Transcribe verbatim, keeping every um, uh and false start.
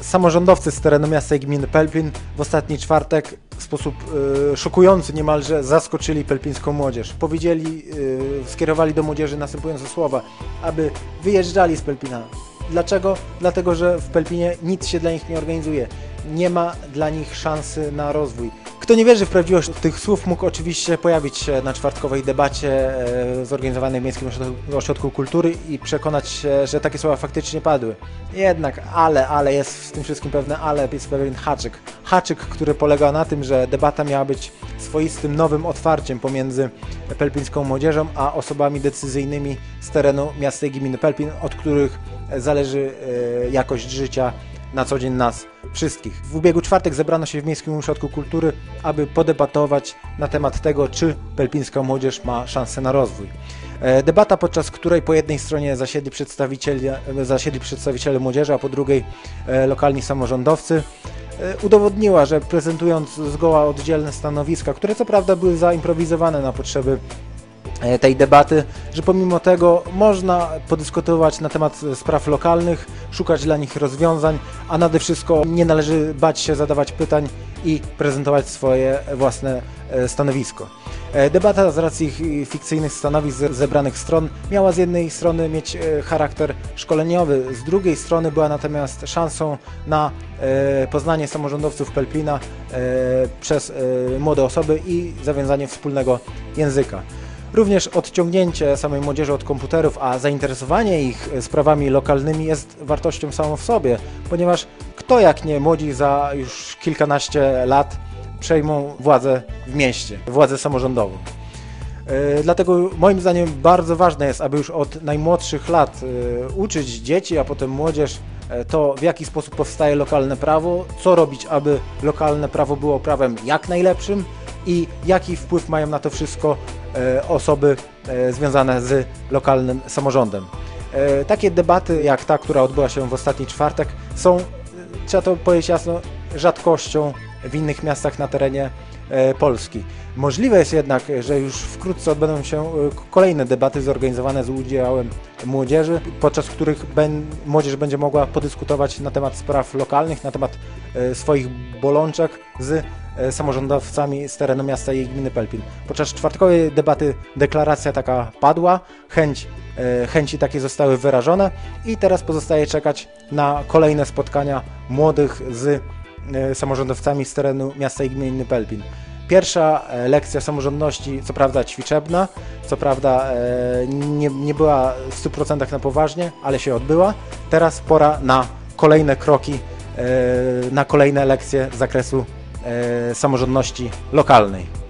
Samorządowcy z terenu miasta i gminy Pelplin w ostatni czwartek w sposób y, szokujący niemalże zaskoczyli pelplińską młodzież. Powiedzieli, y, skierowali do młodzieży następujące słowa, aby wyjeżdżali z Pelplina. Dlaczego? Dlatego, że w Pelplinie nic się dla nich nie organizuje. Nie ma dla nich szansy na rozwój. Kto nie wierzy w prawdziwość tych słów, mógł oczywiście pojawić się na czwartkowej debacie e, zorganizowanej w Miejskim Ośrodku Kultury i przekonać się, że takie słowa faktycznie padły. Jednak, ale, ale jest w tym wszystkim pewne ale, jest pewien haczyk. Haczyk, który polega na tym, że debata miała być swoistym nowym otwarciem pomiędzy pelplińską młodzieżą a osobami decyzyjnymi z terenu miasta i gminy Pelplin, od których zależy e, jakość życia na co dzień nas wszystkich. W ubiegły czwartek zebrano się w Miejskim Ośrodku Kultury, aby podebatować na temat tego, czy pelplińska młodzież ma szansę na rozwój. Debata, podczas której po jednej stronie zasiedli przedstawiciele, zasiedli przedstawiciele młodzieży, a po drugiej lokalni samorządowcy, udowodniła, że prezentując zgoła oddzielne stanowiska, które co prawda były zaimprowizowane na potrzeby tej debaty, że pomimo tego można podyskutować na temat spraw lokalnych, szukać dla nich rozwiązań, a nade wszystko nie należy bać się zadawać pytań i prezentować swoje własne stanowisko. Debata z racji fikcyjnych stanowisk zebranych stron miała z jednej strony mieć charakter szkoleniowy, z drugiej strony była natomiast szansą na poznanie samorządowców Pelplina przez młode osoby i zawiązanie wspólnego języka. Również odciągnięcie samej młodzieży od komputerów, a zainteresowanie ich sprawami lokalnymi jest wartością samą w sobie, ponieważ kto jak nie młodzi za już kilkanaście lat przejmą władzę w mieście, władzę samorządową. Yy, dlatego moim zdaniem bardzo ważne jest, aby już od najmłodszych lat yy, uczyć dzieci, a potem młodzież yy, to, w jaki sposób powstaje lokalne prawo, co robić, aby lokalne prawo było prawem jak najlepszym i jaki wpływ mają na to wszystko e, osoby e, związane z lokalnym samorządem. E, takie debaty jak ta, która odbyła się w ostatni czwartek, są, trzeba to powiedzieć jasno, rzadkością w innych miastach na terenie e, Polski. Możliwe jest jednak, że już wkrótce odbędą się kolejne debaty zorganizowane z udziałem młodzieży, podczas których ben, młodzież będzie mogła podyskutować na temat spraw lokalnych, na temat e, swoich bolączek z e, samorządowcami z terenu miasta i gminy Pelplin. Podczas czwartkowej debaty deklaracja taka padła, chęć, e, chęci takie zostały wyrażone i teraz pozostaje czekać na kolejne spotkania młodych z e, samorządowcami z terenu miasta i gminy Pelplin. Pierwsza lekcja samorządności, co prawda ćwiczebna, co prawda nie, nie była w stu procentach na poważnie, ale się odbyła. Teraz pora na kolejne kroki, na kolejne lekcje z zakresu samorządności lokalnej.